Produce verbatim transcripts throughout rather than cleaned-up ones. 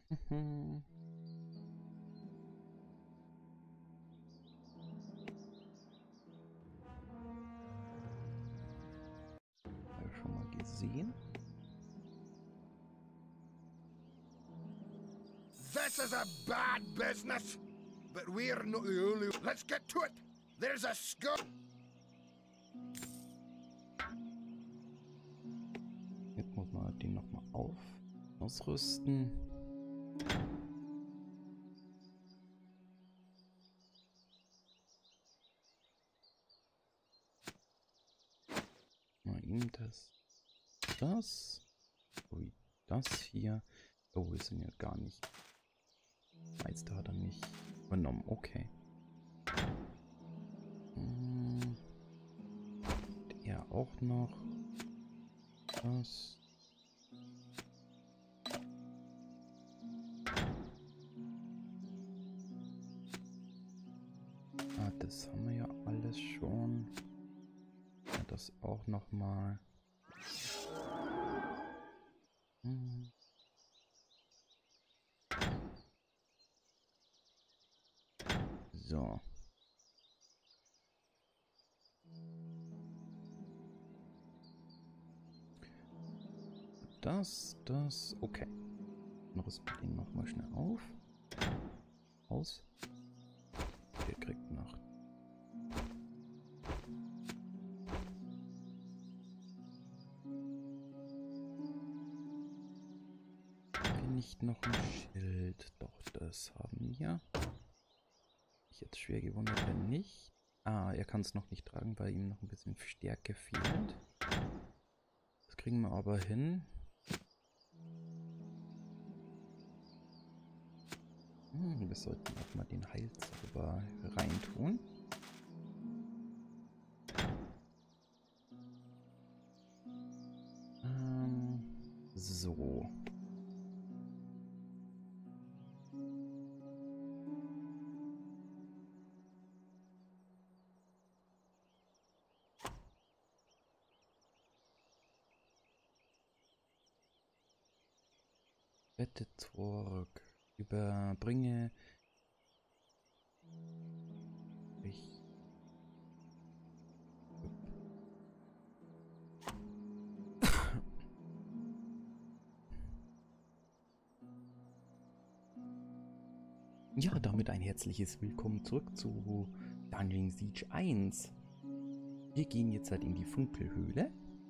Haben wir schon mal gesehen. This is a bad business, but we're not the only. Let's get to it. There's a scope. Jetzt muss man den nochmal auf ausrüsten. Mal ihm das. Das. Ui, das hier. Oh, wir sind ja gar nicht. Meister hat er nicht übernommen. Okay. Hm. Er auch noch. Das. Ah, das haben wir ja alles schon. Ja, das auch noch mal. Hm. So. Das, das, okay. Dann rüsten wir den nochmal schnell auf. Aus. Der kriegt noch. Wir nicht noch ein Schild. Doch, das haben wir. Ich jetzt schwer gewundert, wenn nicht. Ah, er kann es noch nicht tragen, weil ihm noch ein bisschen Stärke fehlt. Das kriegen wir aber hin. Hm, wir sollten auch mal den Heilzauber reintun. Ähm, so. Rette Torg. Überbringe. Ich. Ja, damit ein herzliches Willkommen zurück zu Dungeon Siege eins. Wir gehen jetzt halt in die Funkelhöhle.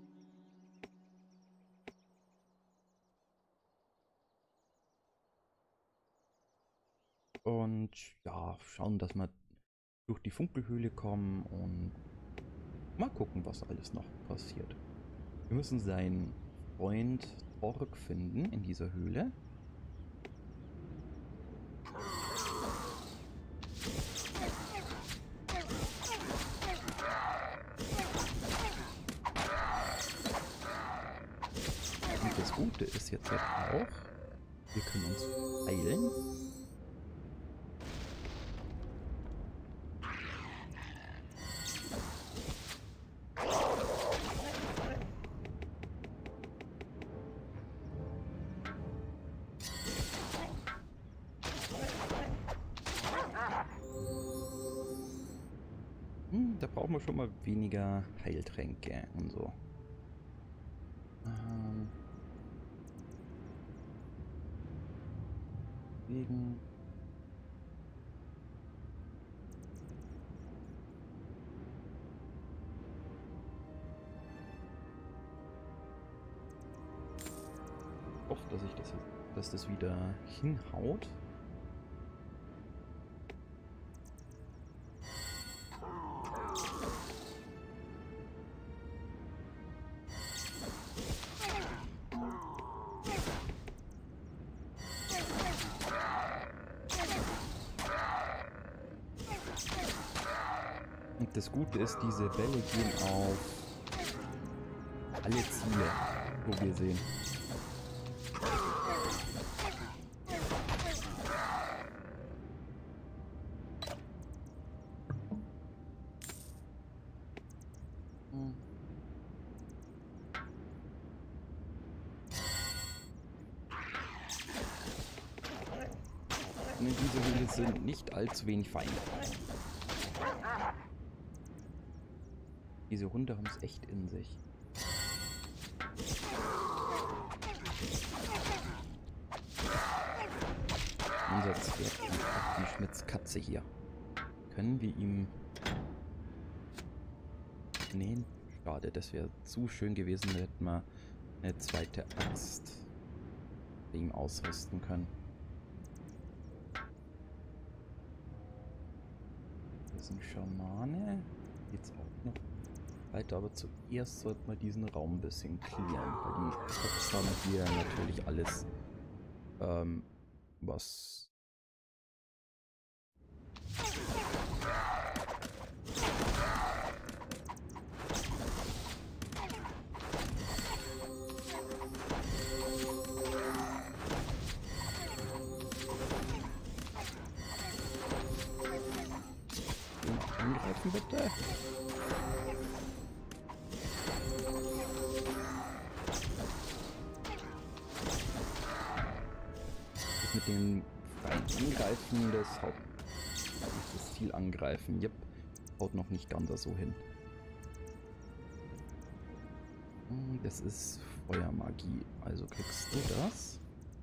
Und ja, schauen, dass wir durch die Funkelhöhle kommen und mal gucken, was alles noch passiert. Wir müssen seinen Freund Torg finden in dieser Höhle. Und das Gute ist jetzt halt auch, wir können uns heilen. Hm, da brauchen wir schon mal weniger Heiltränke und so. Ähm, wegen. Ich hoffe, dass ich das, dass das wieder hinhaut. Und das Gute ist, diese Bälle gehen auf alle Ziele, wo wir sehen. Hm. Und in dieser Höhle sind nicht allzu wenig Feinde. Diese Hunde haben es echt in sich. Unser Zwerg hat die Schmitzkatze hier. Können wir ihm... Nee, schade, das wäre zu schön gewesen, da hätten wir eine zweite Axt bei ihm ausrüsten können. Das ist ein Schamane. Geht's auch noch weiter, aber zuerst sollten wir diesen Raum ein bisschen clearen, weil die Cops haben hier natürlich alles, ähm, was... Angreifen bitte. Das mit dem freien Angreifen des Haupt... Das Ziel angreifen. Yep. Haut noch nicht ganz so hin. Das ist Feuermagie. Also kriegst du das.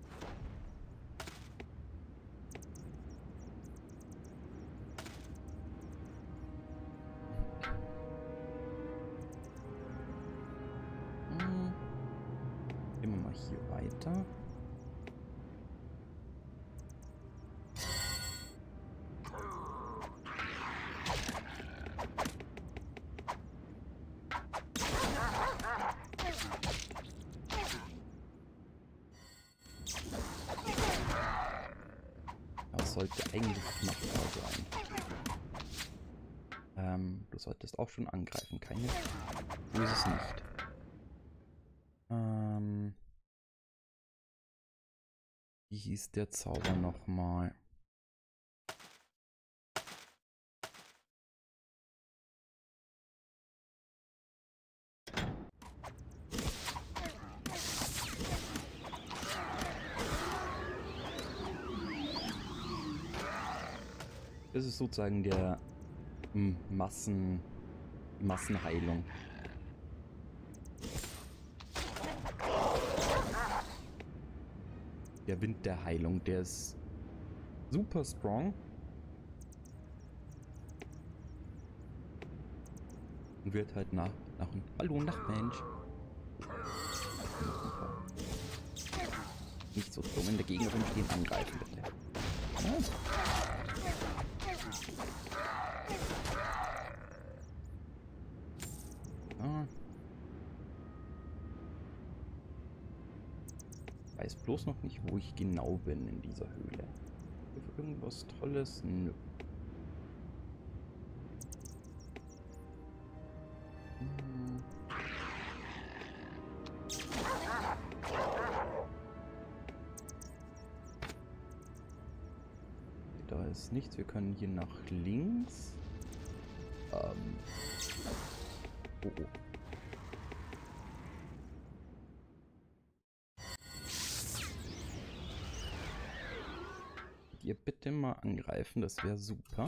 Gehen wir mal hier weiter. Das sollte eigentlich machbar sein. Ähm, du solltest auch schon angreifen, keine. So ist es nicht. Ähm, wie hieß der Zauber nochmal? Das ist sozusagen der m, Massen, Massenheilung. Der Wind der Heilung, der ist super strong. Und wird halt nach, nach und hallo Nachtmensch. Nicht so dumm in der Gegend rumstehen, angreifen bitte. Ja. Ah. Ich weiß bloß noch nicht, wo ich genau bin in dieser Höhle. Irgendwas Tolles? Nö. Hm. Da ist nichts. Wir können hier nach links. Ähm. Oh, oh. Ihr bitte mal angreifen, das wäre super.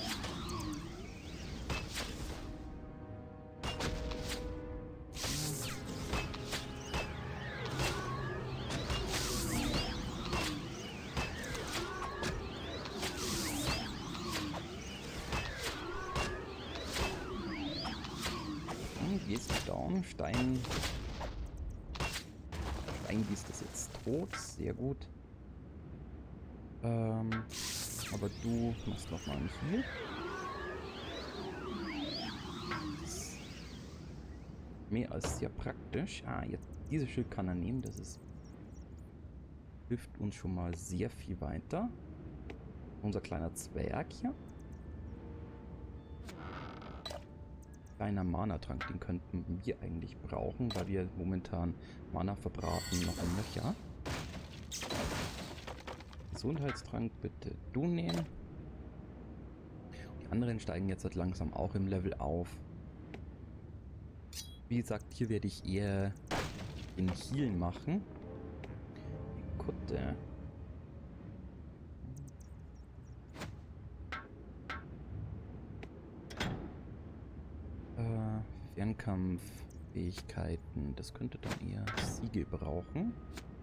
Und gehst du down, Stein. Steinbiest ist jetzt tot, sehr gut. Ähm, aber du machst noch mal nicht hier. Mehr als sehr praktisch. Ah, jetzt dieses Schild kann er nehmen. Das ist hilft uns schon mal sehr viel weiter. Unser kleiner Zwerg hier. Kleiner Mana-Trank, den könnten wir eigentlich brauchen, weil wir momentan Mana verbraten noch ein Löcher. Gesundheitstrank bitte du nehmen. Die anderen steigen jetzt halt langsam auch im Level auf. Wie gesagt, hier werde ich eher den Heal machen. Die Kutte. Fernkampffähigkeiten. Das könnte dann eher Siegel brauchen.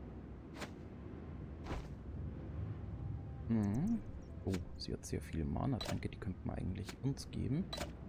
Hm. Oh, sie hat sehr viele Mana. Danke, die könnten wir eigentlich uns geben.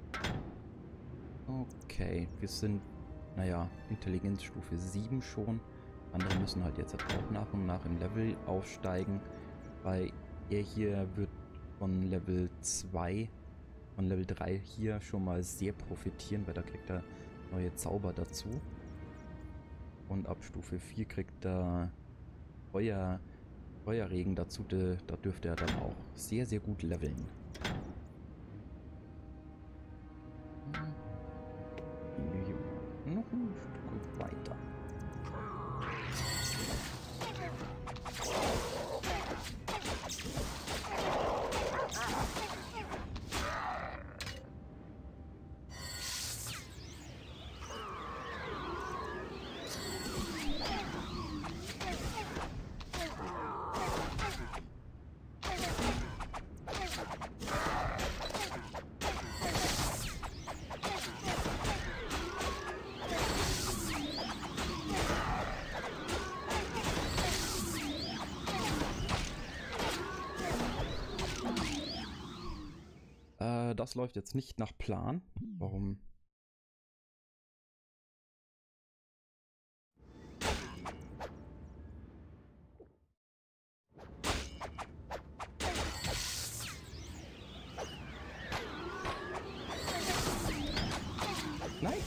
Okay, wir sind, naja, Intelligenzstufe sieben schon. Andere müssen halt jetzt auch nach und nach im Level aufsteigen. Weil er hier wird von Level zwei, von Level drei hier schon mal sehr profitieren, weil da kriegt er neue Zauber dazu. Und ab Stufe vier kriegt er Feuer, Feuerregen dazu. Da, da dürfte er dann auch sehr, sehr gut leveln. Gehen wir hier noch ein Stück weiter. Das läuft jetzt nicht nach Plan. Warum? Nein!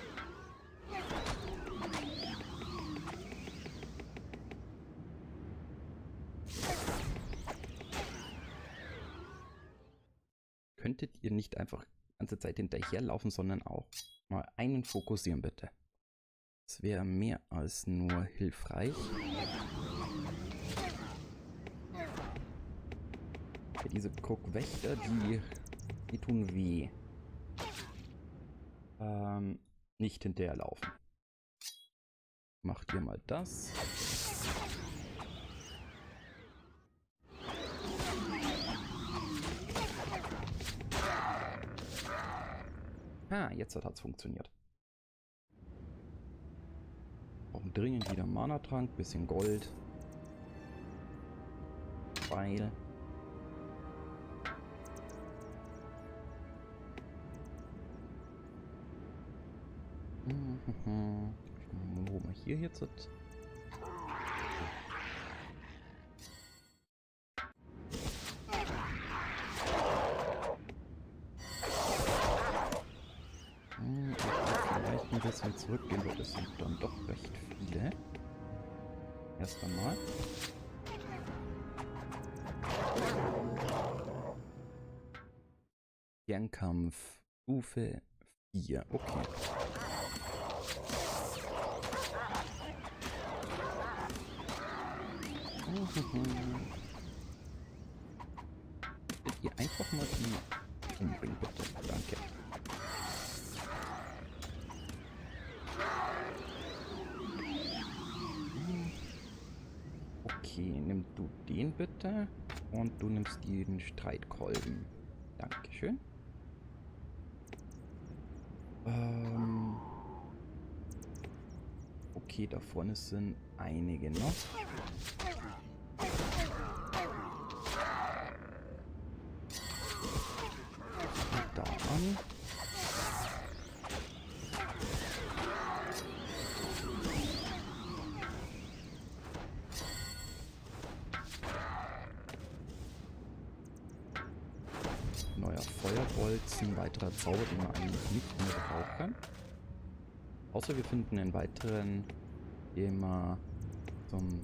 Könntet ihr nicht einfach die ganze Zeit hinterherlaufen, sondern auch mal einen fokussieren, bitte? Das wäre mehr als nur hilfreich. Ja, diese Krugwächter, die, die tun weh. Ähm, nicht hinterherlaufen. Macht ihr mal das. Ah, jetzt hat es funktioniert. Brauchen dringend wieder Mana-Trank, bisschen Gold. Pfeil. Mhm. Wo wir hier jetzt sind. Ein bisschen zurückgehen, weil das sind dann doch recht viele. Erst einmal. Fernkampf Stufe vier. Okay. Könnt ihr einfach mal die umbringen, bitte? Danke. Okay, nimm du den bitte und du nimmst den Streitkolben. Dankeschön. Ähm okay, da vorne sind einige noch. Und da an. Neuer Feuerbolzen, weiterer Zauber, den wir eigentlich nicht mehr brauchen. Außer wir finden einen weiteren, den wir zum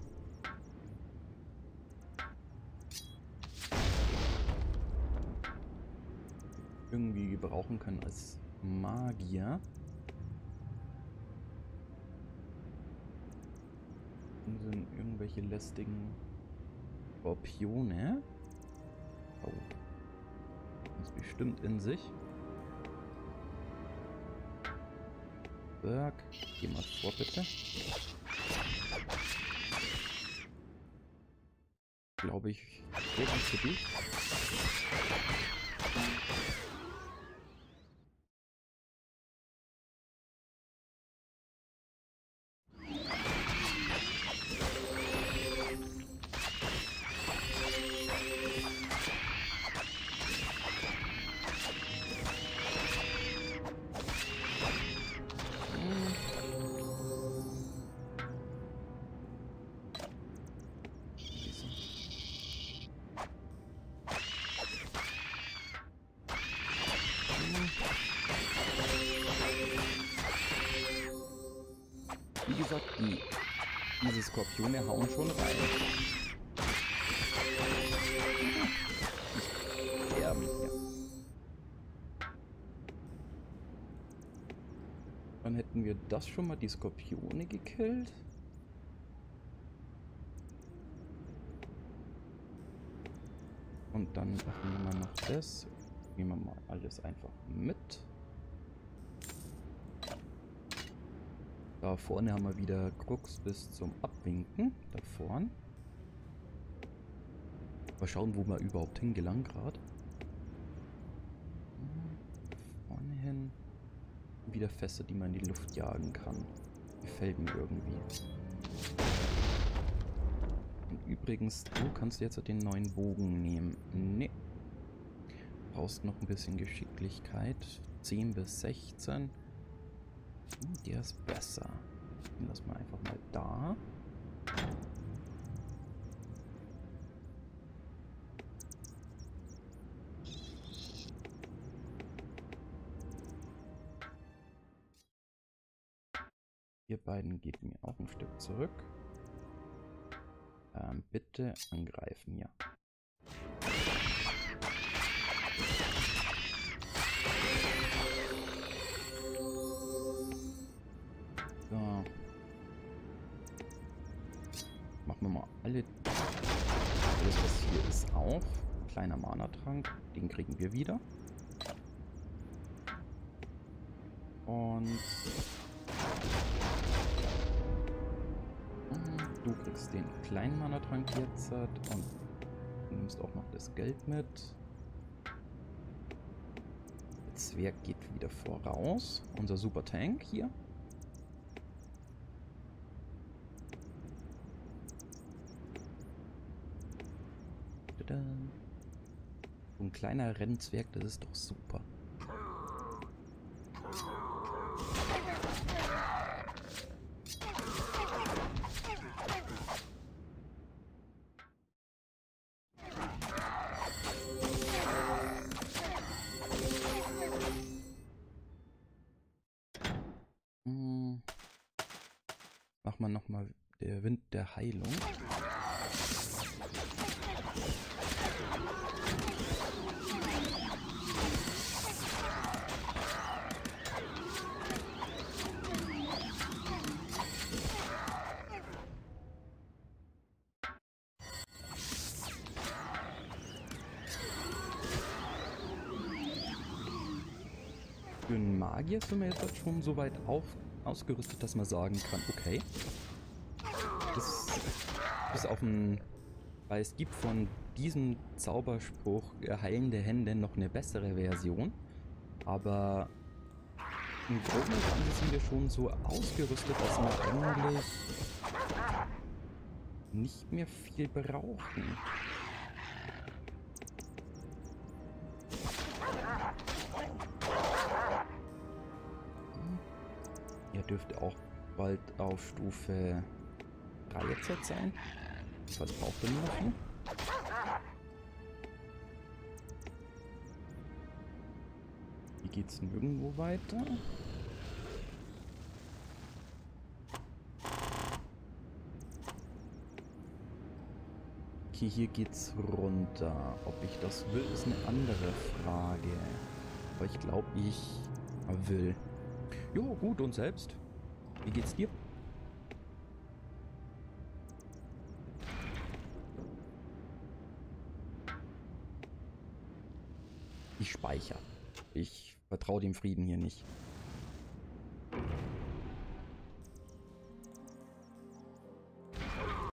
irgendwie gebrauchen können als Magier. Hier sind irgendwelche lästigen Skorpione. Oh. Das ist bestimmt in sich. Berg, geh mal vor, bitte. Glaube ich, geht für dich. gesagt, die, diese Skorpione hauen schon rein. Ich sterbe hier. Dann hätten wir das schon mal, die Skorpione gekillt. Und dann machen wir noch das. Nehmen wir mal alles einfach mit. Da vorne haben wir wieder Krux bis zum Abwinken. Da vorne. Mal schauen, wo wir überhaupt hingelangen gerade. Vorne hin. Wieder Fässer, die man in die Luft jagen kann. Gefällt mir irgendwie. Und übrigens, du kannst jetzt den neuen Bogen nehmen. Nee. Brauchst noch ein bisschen Geschicklichkeit. zehn bis sechzehn. Hm, der ist besser. Den lassen wir einfach mal da. Ihr beiden geht mir auch ein Stück zurück. Ähm, bitte angreifen hier. So. Machen wir mal alle. Alles, was hier ist, auch. Kleiner Mana-Trank. Den kriegen wir wieder. Und du kriegst den kleinen Mana-Trank jetzt und du nimmst auch noch das Geld mit. Der Zwerg geht wieder voraus. Unser Super Tank hier. Tada. So ein kleiner Rennzwerg, das ist doch super. Machen wir nochmal der Wind der Heilung. Für einen Magier sind wir jetzt schon so weit auf, ausgerüstet, dass man sagen kann, okay, das ist auf dem, weil es gibt von diesem Zauberspruch äh, heilende Hände noch eine bessere Version, aber im Groben und Ganzen sind wir schon so ausgerüstet, dass wir eigentlich nicht mehr viel brauchen. Ihr dürft auch bald auf Stufe drei jetzt sein. Was braucht ihr noch hier? Wie geht's nirgendwo weiter? Okay, hier geht's runter. Ob ich das will, ist eine andere Frage. Aber ich glaube, ich will. Jo, gut, und selbst? Wie geht's dir? Ich speichere. Ich vertraue dem Frieden hier nicht.